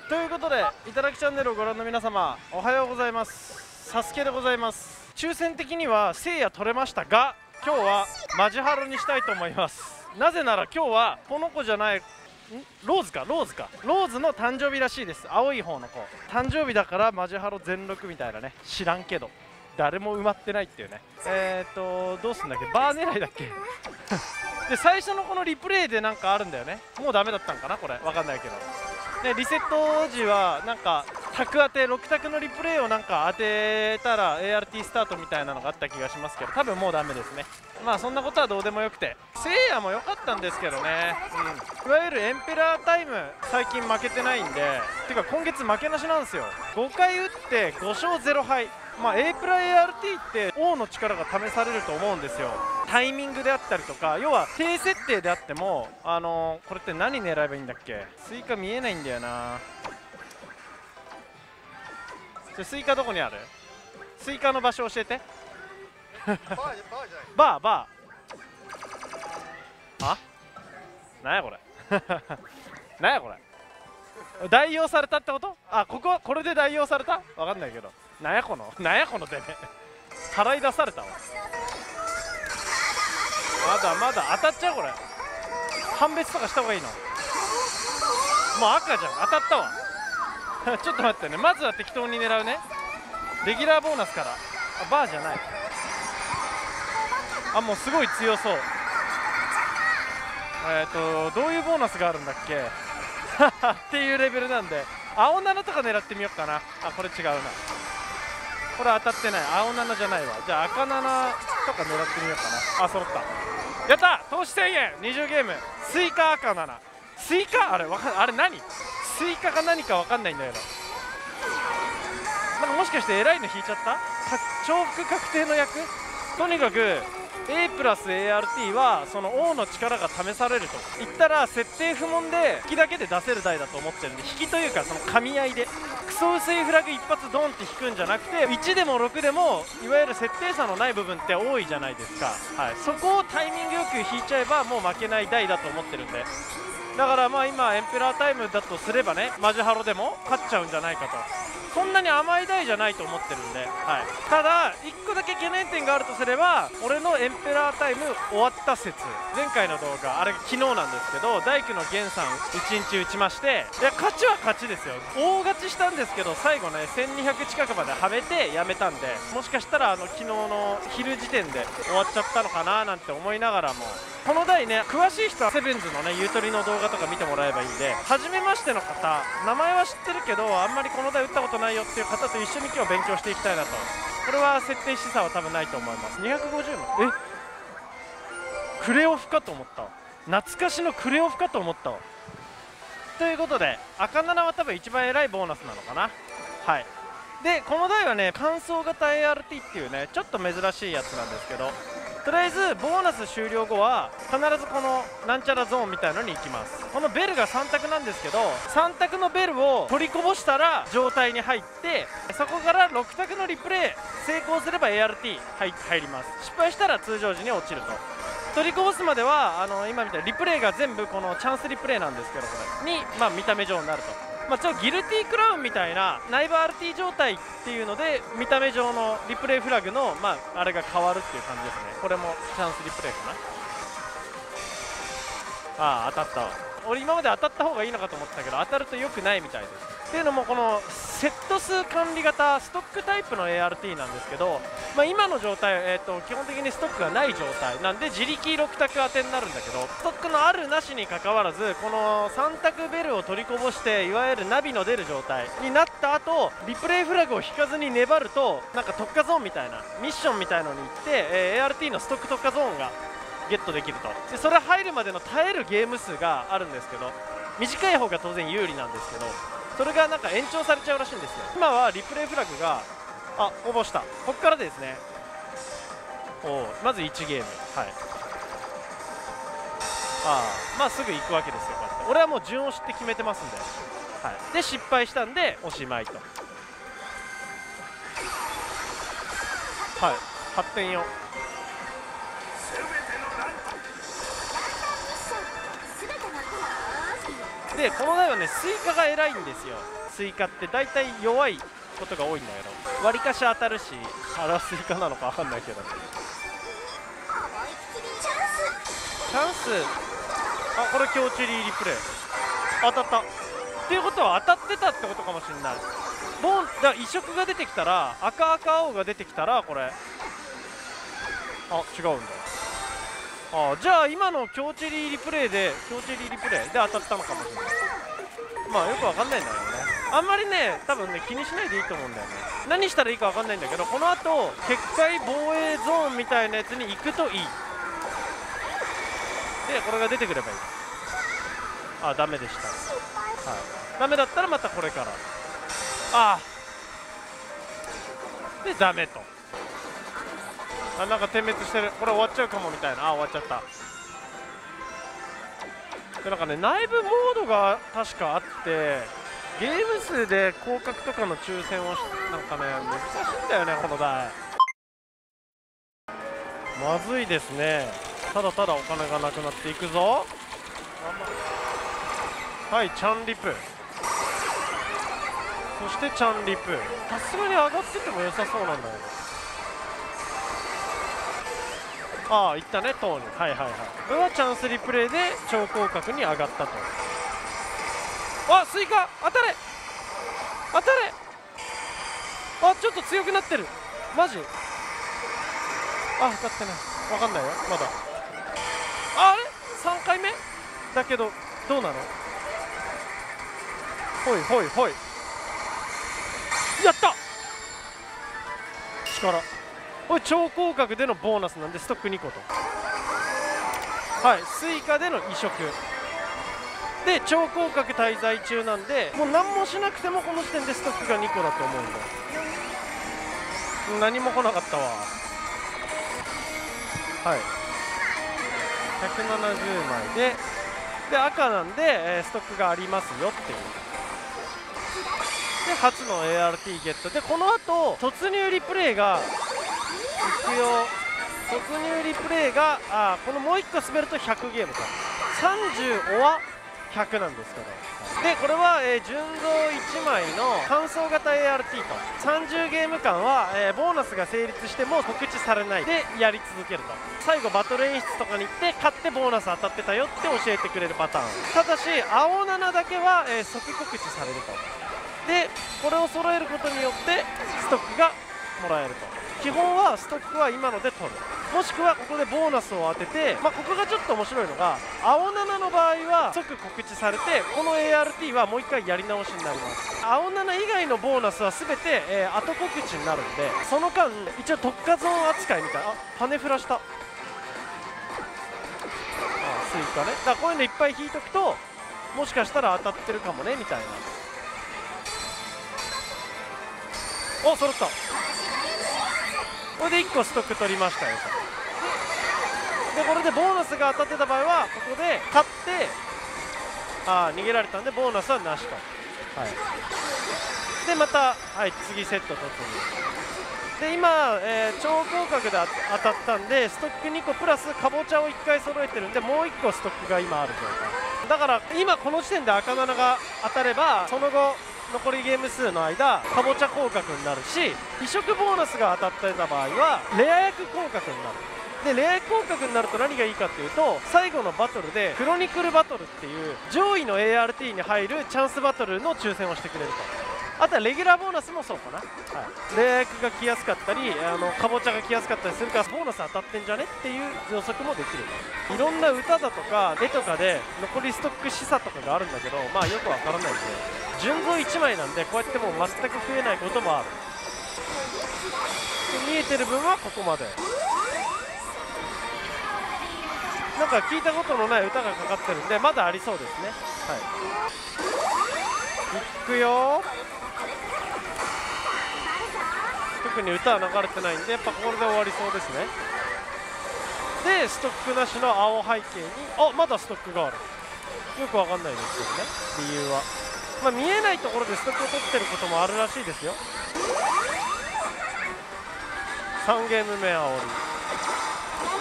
ということで、いただきチャンネルをご覧の皆様、おはようございます。サスケでございます。抽選的にはせいや取れましたが、今日はマジハロにしたいと思います。なぜなら今日はこの子じゃない、ローズの誕生日らしいです。青い方の子誕生日だからマジハロ全録みたいなね。知らんけど誰も埋まってないっていうね。どうすんだっけ、バー狙いだっけで最初のこのリプレイでなんかあるんだよね。もうダメだったんかな、これわかんないけど。でリセット時はなんか卓当て6択のリプレイをなんか当てたら ART スタートみたいなのがあった気がしますけど、多分もうダメですね。まあそんなことはどうでもよくて、せいやも良かったんですけどね。いわゆるエンペラータイム最近負けてないんで、てか今月負けなしなんですよ。5回打って5勝0敗。まあ A プラ ART って王の力が試されると思うんですよ。タイミングであったりとか、要は低設定であってもこれって何狙えばいいんだっけ。スイカ見えないんだよな。じゃスイカどこにある？スイカの場所教えてバーあ、なんやこれなんやこれ代用されたってこと？あ、これで代用された？わかんないけど、なんやこの出目払い出されたわ。まだ当たっちゃう。これ判別とかした方がいいの？もう赤じゃん、当たったわちょっと待ってね、まずは適当に狙うね。レギュラーボーナスから。あ、バーじゃない。あ、もうすごい強そう。どういうボーナスがあるんだっけっていうレベルなんで、青7とか狙ってみようかな。あ、これ違うな。これ当たってない。青7じゃないわ。じゃあ赤7とか狙ってみようかな。あ、揃った。やった、投資1000円20ゲーム。スイカ赤7。スイカあれ何スイカが何か分かんないんだけど、なんかもしかして偉いの引いちゃった？重複確定の役。とにかく A プラス ART はその王の力が試されると言ったら、設定不問で引きだけで出せる台だと思ってるんで、引きというかその噛み合いでクソ薄いフラグ一発ドンって引くんじゃなくて、1でも6でもいわゆる設定差のない部分って多いじゃないですか。はい、そこをタイミングよく引いちゃえばもう負けない台だと思ってるんで、だからまあ今エンペラータイムだとすればね、マジハロでも勝っちゃうんじゃないかと。そんなに甘い台じゃないと思ってるんで、はい、ただ1個だけ懸念点があるとすれば、俺のエンペラータイム終わった説、前回の動画あれ昨日なんですけど、大工の源さん1日打ちまして、いや勝ちは勝ちですよ。大勝ちしたんですけど、最後ね1200近くまではめてやめたんで、もしかしたら昨日の昼時点で終わっちゃったのかななんて思いながらも、この台ね、詳しい人はセブンズのねゆとりの動画とか見てもらえばいいんで、初めましての方、名前は知ってるけどあんまりこの台打ったことないよっていう方と一緒に今日勉強していきたいなと。これは設定示唆は多分ないと思います。250のクレオフかと思ったわ。懐かしのクレオフかと思ったわ。ということで赤7は多分一番偉いボーナスなのかな。はい。でこの台はね、乾燥型 ART っていうねちょっと珍しいやつなんですけど、とりあえずボーナス終了後は必ずこのなんちゃらゾーンみたいのに行きます。このベルが3択なんですけど、3択のベルを取りこぼしたら状態に入って、そこから6択のリプレイ成功すれば ART 入ります。失敗したら通常時に落ちると。取りこぼすまでは今みたいにリプレイが全部このチャンスリプレイなんですけど、これにまあ見た目上になると。ちょっとギルティークラウンみたいな内部 RT 状態っていうので、見た目上のリプレイフラグのあれが変わるっていう感じですね。これもチャンスリプレイかな。ああ当たったわ。俺今まで当たった方がいいのかと思ったけど、当たると良くないみたいです。っていうのもこのセット数管理型ストックタイプの ART なんですけど、今の状態、基本的にストックがない状態なんで自力6択当てになるんだけど、ストックのあるなしにかかわらずこの3択ベルを取りこぼして、いわゆるナビの出る状態になった後、リプレイフラグを引かずに粘ると、なんか特化ゾーンみたいなミッションみたいのに行って、ART のストック特化ゾーンがゲットできると。でそれ入るまでの耐えるゲーム数があるんですけど、短い方が当然有利なんですけど、それがなんか延長されちゃうらしいんですよ。今はリプレイフラグが応募した。ここからですね。まず1ゲーム、はい。すぐ行くわけですよ。こうやって俺はもう順押しって決めてますんで、はい。で失敗したんでおしまいと。はい、発展よ。 でこの台はねスイカが偉いんですよ。スイカって大体弱いことが多いんだけど、わりかし当たるし、あれはスイカなのか分かんないけど、チャンス、あ、これ強チリリプレイ当たったっていうことは当たってたってことかもしれない。ボンだ、移植が出てきたら、赤赤青が出てきたら、これ、あ、違うんだ。あ、じゃあ今の強チリリプレイで当たったのかもしれない。まあよくわかんないんだよね。あんまりね、多分ね、気にしないでいいと思うんだよね。何したらいいかわかんないんだけど、この後結界防衛ゾーンみたいなやつに行くといい。で、これが出てくればいい。あ、ダメでした。はい、ダメだったらまたこれから。ああ、でダメと。あ、なんか点滅してる。これ終わっちゃうかもみたいな。あ、終わっちゃった。でなんかね、内部モードが確かあって、ゲーム数で広角とかの抽選をなんかね、難しいんだよね、この台。まずいですね。ただただお金がなくなっていくぞ。はい、チャンリプ、そしてチャンリプ、さすがに上がってても良さそうなんだよ。ああ、いったね、トーに。はいはいはい。これはチャンスリプレイで超広角に上がったと。あ、スイカ当たれ当たれ。あ、ちょっと強くなってる。マジ、あ、当たってない。分かんないよまだ。あれ3回目だけどどうなの。ほいほいほい、やった。力、これ超広角でのボーナスなんでストック2個と。はい、スイカでの移植で超広角滞在中なんで、もう何もしなくてもこの時点でストックが2個だと思うんだ。何も来なかったわ。はい、170枚で赤なんで、ストックがありますよっていう。で初の ART ゲットで、この後突入リプレイがいくよ。突入リプレイがこのもう1個滑ると100ゲームか、30終わ100なんですけど、でこれは、純増1枚の乾燥型 ART と30ゲーム間は、ボーナスが成立しても告知されないでやり続けると。最後バトル演出とかに行って勝ってボーナス当たってたよって教えてくれるパターン。ただし青7だけは、即告知されると。でこれを揃えることによってストックがもらえると。基本はストックは今ので取る、もしくはここでボーナスを当てて、ここがちょっと面白いのが、青7の場合は即告知されて、この ART はもう1回やり直しになります。青7以外のボーナスは全て、後告知になるんで、その間一応特化ゾーン扱いみたいな。あ、羽振らした。あ、スイカね。だからこういうのいっぱい引いとくと、もしかしたら当たってるかもねみたいな。お、揃った。これで1個ストック取りましたよ。でこれでボーナスが当たってた場合はここで勝って、逃げられたんでボーナスはなしと。はい、でまた、はい、次セット突入で今、超広角で当たったんでストック2個プラスかぼちゃを1回揃えてるんで、もう1個ストックが今ある状態だから、今この時点で赤7が当たればその後残りゲーム数の間かぼちゃ広角になるし、移植ボーナスが当たってた場合はレア役広角になる。でレア役広角になると何がいいかっていうと、最後のバトルでクロニクルバトルっていう上位の ART に入るチャンスバトルの抽選をしてくれると。あとはレギュラーボーナスもそうかな、はい、レア役が来やすかったりかぼちゃが来やすかったりするからボーナス当たってんじゃねっていう予測もできる。いろんな歌だとか絵とかで残りストック示唆とかがあるんだけど、よくわからないんで、純増1枚なんでこうやってもう全く増えないこともある。見えてる分はここまで。なんか聞いたことのない歌がかかってるんでまだありそうですね。はい、いくよ。特に歌は流れてないんでやっぱこれで終わりそうですね。でストックなしの青背景にまだストックがある。よくわかんないですけどね、理由は。見えないところでストックを取ってることもあるらしいですよ。3ゲーム目煽り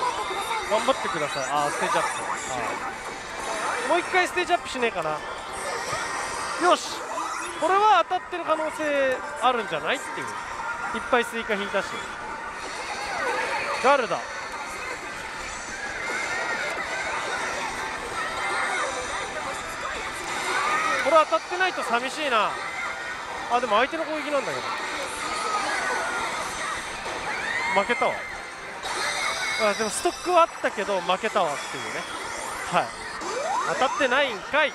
頑張ってください。ステージアップ、もう1回ステージアップしねえかな。 よし、これは当たってる可能性あるんじゃないっていう。いっぱいスイカ引いたし。ガルだ。これ当たってないと寂しいな。あ、でも相手の攻撃なんだけど負けたわ。あ、でもストックはあったけど負けたわっていうね。はい、当たってないんかい。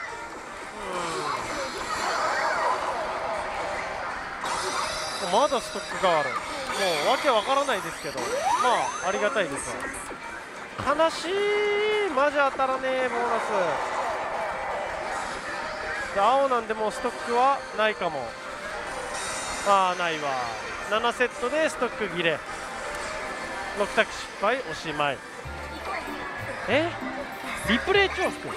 まだストックがある。もうわけわからないですけど、まあありがたいですわ。悲しい、マジ当たらねえボーナスで。青なんでもうストックはないかも。ああ、ないわ。7セットでストック切れ。6択失敗、おしまい。リプレイ重複、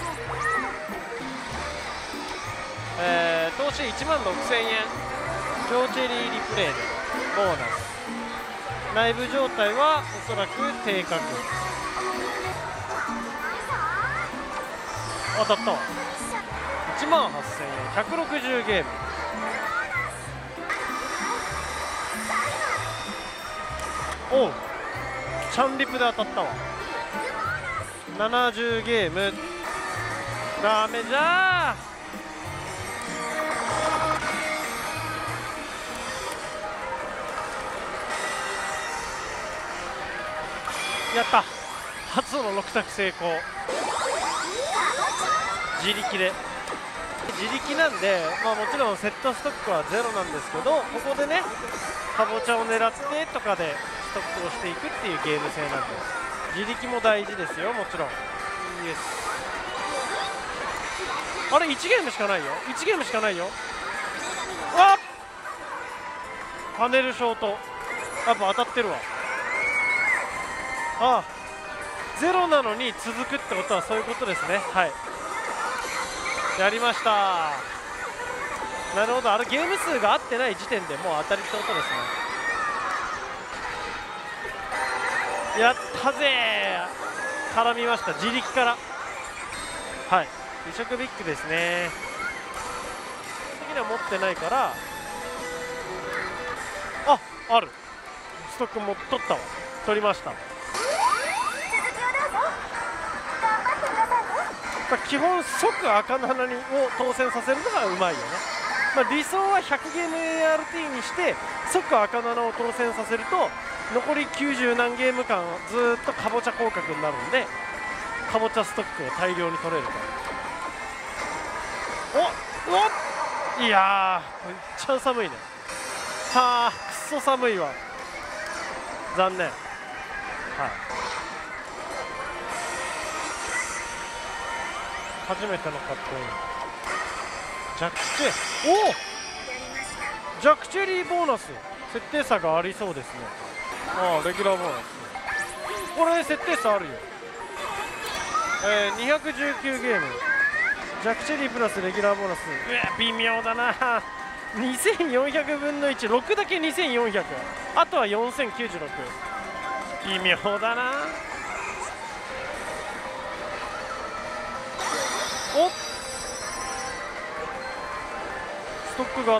投資1万6000円、超チェリーリプレイでボーナス。内部状態はおそらく低確。当たったわ。1万8000円、160ゲーム。おう、チャンリプで当たったわ。70ゲーム、ダメじゃー。やった、初の6択成功。自力で、自力なんで、まあ、もちろんセットストックはゼロなんですけど、ここでねかぼちゃを狙ってとかでストックをしていくっていうゲーム性なんです。自力も大事ですよ、もちろん。イエス。あれ1ゲームしかないよ、1ゲームしかないよ。あっ、パネルショート、やっぱ当たってるわ。ああ、ゼロなのに続くってことはそういうことですね。はい、やりました。なるほど、あれゲーム数が合ってない時点でもう当たりってことですね。やったぜー、絡みました、自力から。はい、異色ビッグですね。的には持ってないから、ある、ストックも取ったわ、取りました。基本即赤の花を当選させるのがうまいよね。まあ、理想は100ゲーム ART にして即赤の花を当選させると残り90何ゲーム間ずーっとかぼちゃ広角になるんで、かぼちゃストックを大量に取れるから。いやー、めっちゃ寒いね。はあ、くっそ寒いわ。残念。はい、初めてのカットイン。ジャックチェ、ジャックチェリーボーナス、設定差がありそうですね。ああ、レギュラーボーナス、これ設定差あるよ。219ゲーム、ジャックチェリープラスレギュラーボーナス。微妙だな。2400分の1、6だけ2400、あとは4096。微妙だな。おっ、ストックがあった。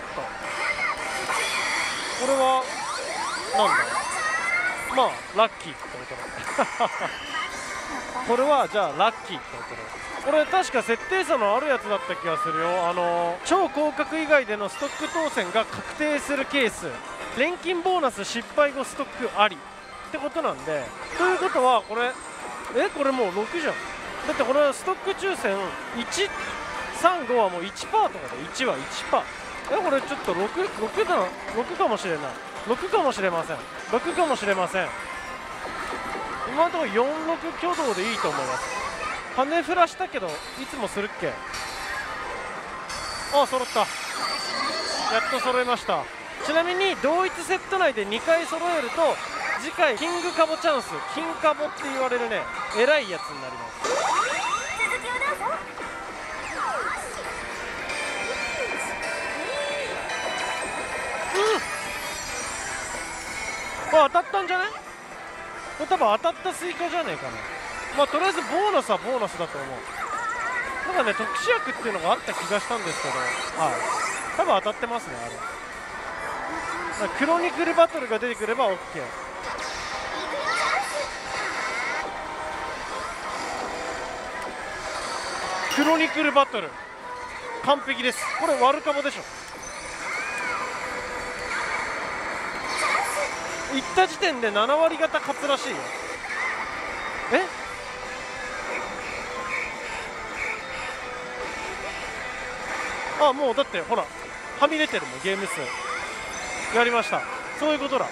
これはなんだ。まあラッキーってことだ。これはじゃあラッキーってことだ。これ確か設定差のあるやつだった気がするよ。超広角以外でのストック当選が確定するケース、錬金ボーナス失敗後ストックありってことなんで、ということはこれこれもう6じゃん。だってこれはストック抽選135はもう 1% とかで、1は 1%。これちょっと6だ、6かもしれない、6かもしれません、6かもしれません。今のところ46挙動でいいと思います。羽振らしたけどいつもするっけ。揃った、やっと揃いました。ちなみに同一セット内で2回揃えると次回キングカボチャンス、金カボって言われるね、えらいやつになります。当たったんじゃない？これ多分当たったスイカじゃねえかな。まあとりあえずボーナスはボーナスだと思う。 なんかね特殊薬っていうのがあった気がしたんですけど、はい、多分当たってますね。あれクロニクルバトルが出てくれば OK。クロニクルバトル完璧です。これ悪かもでしょ。行った時点で7割方勝つらしいよ。あ、もうだってほらはみ出てるもんゲーム数。やりました。そういうことだ。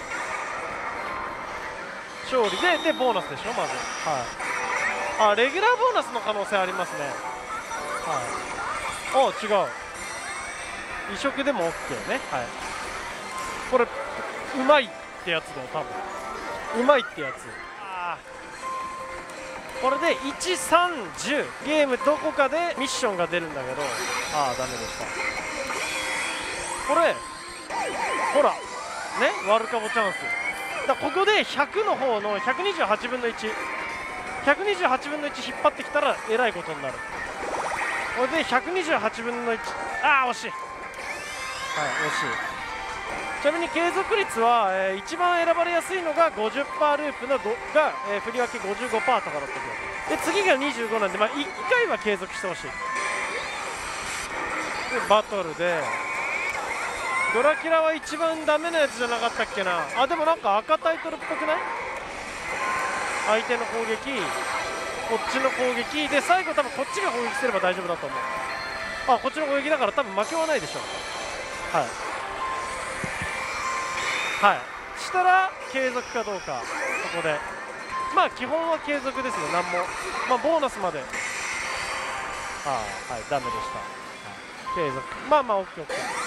勝利でボーナスでしょまず。はい。あ、レギュラーボーナスの可能性ありますね。はい。あ、違う。移植でも OK ね。はい。これうまいってやつだよ多分。うまいってやつ。ああ。これで1、3、10ゲームどこかでミッションが出るんだけど、ああダメでした。これほらね、ワルカボチャンスだ。ここで100の方の128分の1128分の1引っ張ってきたらえらいことになる。これで128分の1、ああ惜しい。はい、惜しい。ちなみに継続率は、一番選ばれやすいのが 50% ループのが、振り分け 55% とかだったけど、で次が25なんで、まあ、1回は継続してほしい。でバトルでドラキュラは一番ダメなやつじゃなかったっけなあ。でもなんか赤タイトルっぽくない？相手の攻撃、こっちの攻撃で最後多分こっちが攻撃すれば大丈夫だと思う。あ、こっちの攻撃だから多分負けはないでしょう。はいはい、したら継続かどうか。ここでまあ基本は継続ですね。なんもまあボーナスまで、はいダメでした。はい、継続まあまあ OKOK。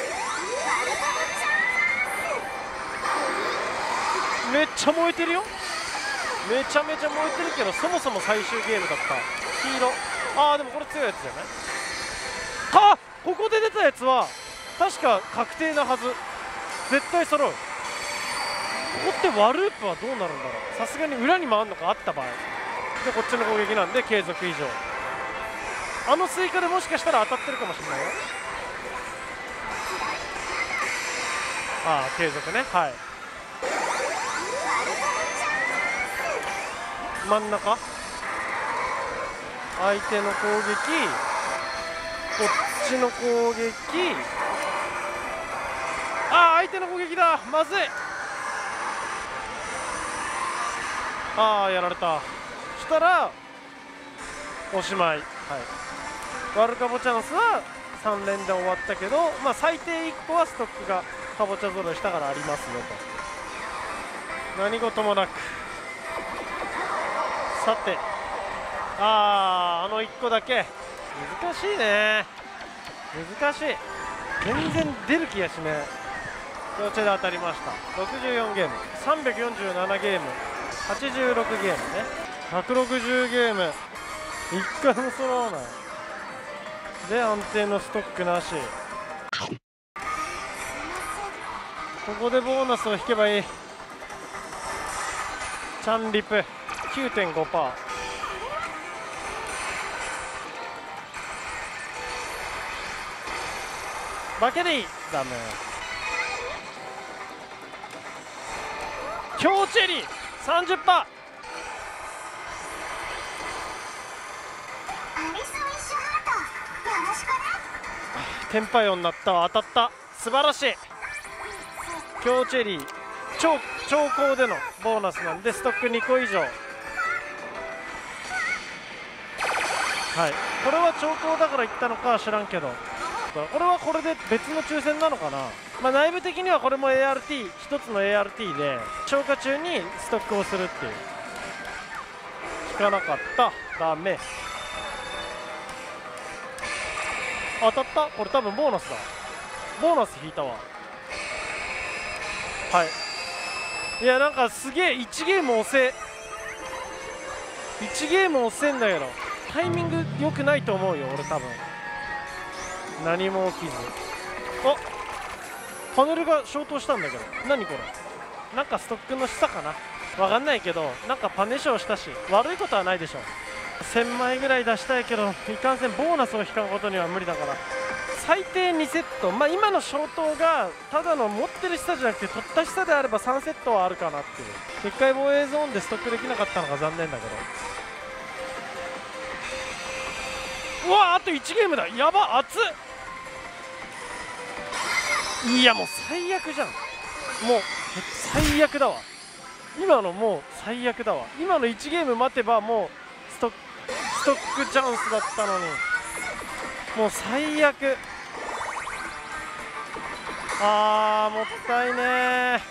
めっちゃ燃えてるよ。めちゃめちゃ燃えてるけど、そもそも最終ゲームだった黄色。ああでもこれ強いやつじゃないか。ここで出たやつは確か確定なはず。絶対揃う。ここってワループはどうなるんだろう。さすがに裏に回るのかあった場合で、こっちの攻撃なんで継続以上。あのスイカでもしかしたら当たってるかもしれないよ。ああ継続ね。はい、真ん中相手の攻撃、こっちの攻撃、ああ相手の攻撃だ。まずい。ああやられた。したらおしまい。はい、ワルカボチャンスは3連で終わったけど、まあ、最低1個はストックがかぼちゃ揃いしたからありますよと。何事もなく。さてあの1個だけ難しいね。難しい。全然出る気がしねえ。両手で当たりました。64ゲーム347ゲーム86ゲームね。160ゲーム1回も揃わないで安定のストックなし。ここでボーナスを引けばいい。チャンリプ 9.5%。 負けでいい。ダメ。強チェリー 30%。 テンパイオになったわ。当たった。素晴らしい。強チェリー超高でのボーナスなんでストック2個以上。はい、これは超高だからいったのかは知らんけど、これはこれで別の抽選なのかな。まあ内部的にはこれも ART 一つの ART で消化中にストックをするっていう。聞かなかった。ダメ。当たった。これ多分ボーナスだ。ボーナス引いたわ。はい。いやなんかすげえ1ゲーム押せ1ゲーム押せんだけどタイミング良くないと思うよ俺多分。何も起きず。あ、パネルが消灯したんだけど何これ。なんかストックの下かな、わかんないけどなんかパネショーしたし悪いことはないでしょ。 1000枚ぐらい出したいけど、いかんせんボーナスを引かんことには無理だから、最低2セット、まあ今の消灯がただの持ってる下じゃなくて取った下であれば3セットはあるかなっていう。結界防衛ゾーンでストックできなかったのが残念だけど。うわ、あと1ゲームだ。やば、熱っ。いやもう最悪じゃん。もう最悪だわ。今のもう最悪だわ。今の1ゲーム待てばもうストックチャンスだったのに、もう最悪。あー、もったいねー。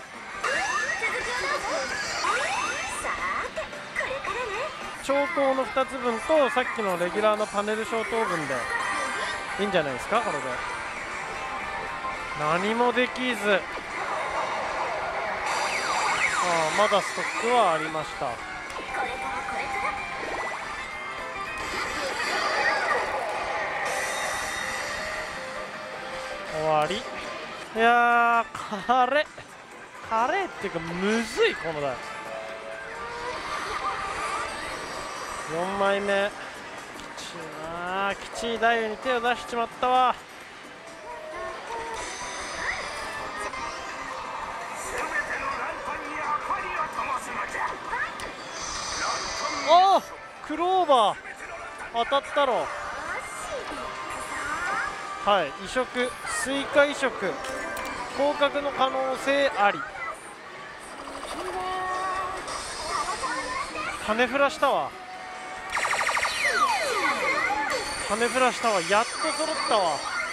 消灯の2つ分とさっきのレギュラーのパネル消灯分でいいんじゃないですか。これで何もできず、まだストックはありました。終わり。いやー、カレーっていうかむずいこの台。4枚目きちい台に手を出しちまったわ。あー、クローバー当たったろ。はい、移植、スイカ移植、降格の可能性あり。羽振らしたわ、羽振らしたわ。やっと揃ったわ。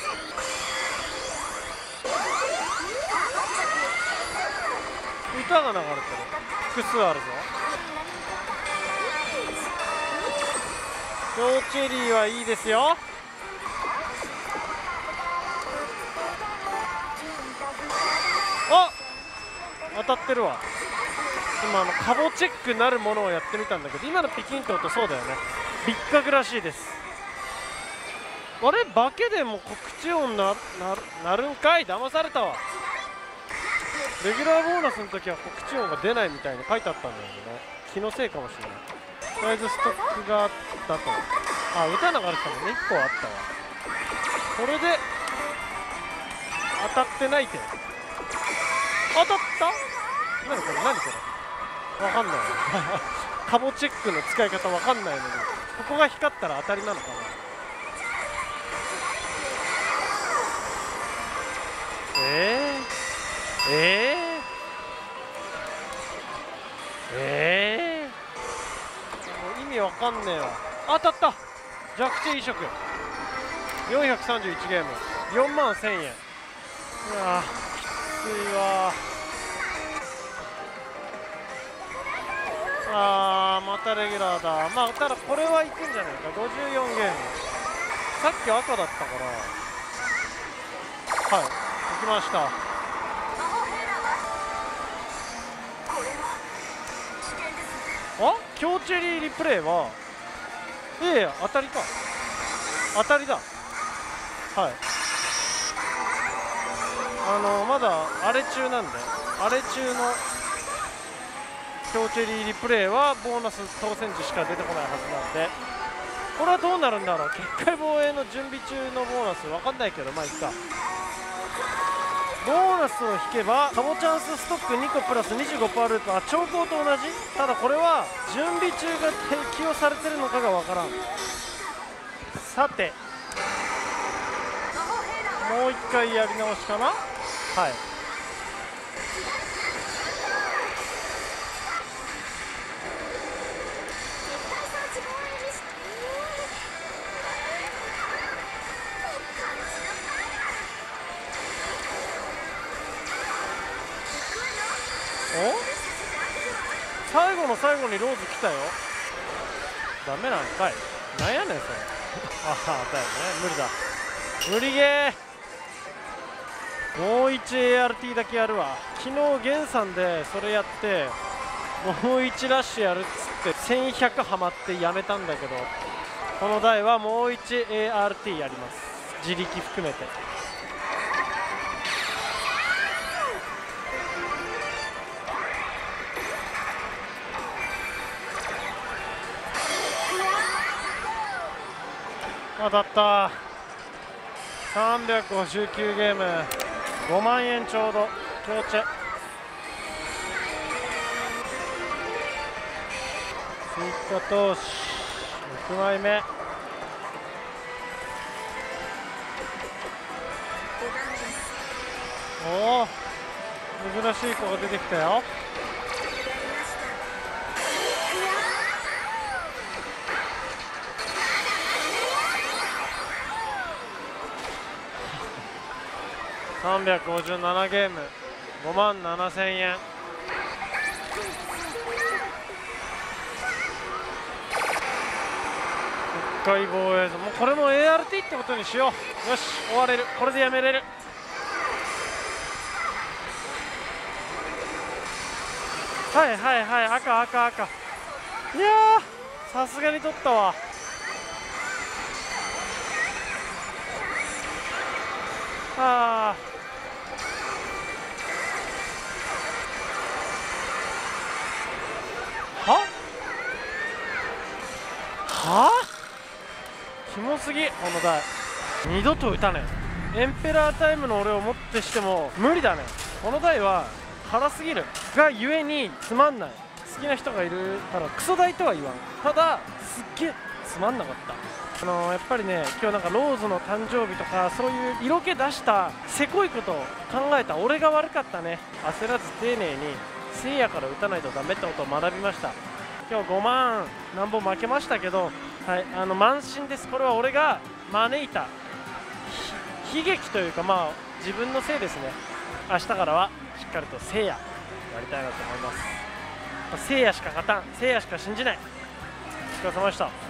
歌が流れてる。複数あるぞ。ヨーチェリーはいいですよ。あ、当たってるわ。今カボチェックなるものをやってみたんだけど、今のピキンと音そうだよね。立角らしいです。あれ、化けでも告知音なるんかい。騙されたわ。レギュラーボーナスの時は告知音が出ないみたいに書いてあったんだけどね、気のせいかもしれない。とりあえずストックがあったと。あ、歌流れてたもんね。1個あったわ。これで当たってないけど、当たった。何これ何これ、わかんないカボチェックの使い方わかんないのに、ここが光ったら当たりなのかな。もう意味わかんねえわ。当たった。弱地移植431ゲーム4万1000円。いやー、きついわ。またレギュラーだ。まあただこれはいくんじゃないか。54ゲーム、さっき赤だったから、はい、行きました。あ、強チェリーリプレイは当たりか。当たりだ。はい、まだあれ中なんで、あれ中の強チェリーリプレイはボーナス当選時しか出てこないはずなんで、これはどうなるんだろう。結界防衛の準備中のボーナスわかんないけど、まあいいか。ボーナスを引けばカボチャンスストック2個プラス 25% ループ。兆候と同じ。ただこれは準備中が適用されてるのかがわからん。さてもう一回やり直しかな。はい、最後の最後にローズ来たよ。ダメなんかい。なんやねんそれああだよね、無理だ、無理ゲー。もう1 ART だけやるわ。昨日ゲンさんでそれやって、もう1ラッシュやるっつって1100ハマってやめたんだけど、この台はもう1 ART やります、自力含めて。 当たった。359ゲーム、5万円ちょうど。強チェ追加投資6枚目。おお、珍しい子が出てきたよ。357ゲーム、5万7000円。1回防衛ゾーン、もうこれも ART ってことにしよう。よし、終われる。これでやめれる。はいはいはい、赤赤赤。いやー、さすがに取ったわ。ははキモすぎ、この台。二度と打たねえ。エンペラータイムの俺をもってしても無理だね。この台は辛すぎるがゆえにつまんない。好きな人がいるからクソ台とは言わん。ただすっげえつまんなかった。やっぱりね、今日なんかローズの誕生日とかそういう色気出したせこいことを考えた俺が悪かったね。焦らず丁寧にせいやから打たないとダメってことを学びました。今日5万何本負けましたけど、はい、慢心です。これは俺が招いた悲劇というか、まあ自分のせいですね。明日からはしっかりとせいややりたいなと思います。せいやしか勝たん、せいやしか信じない。お疲れ様でした。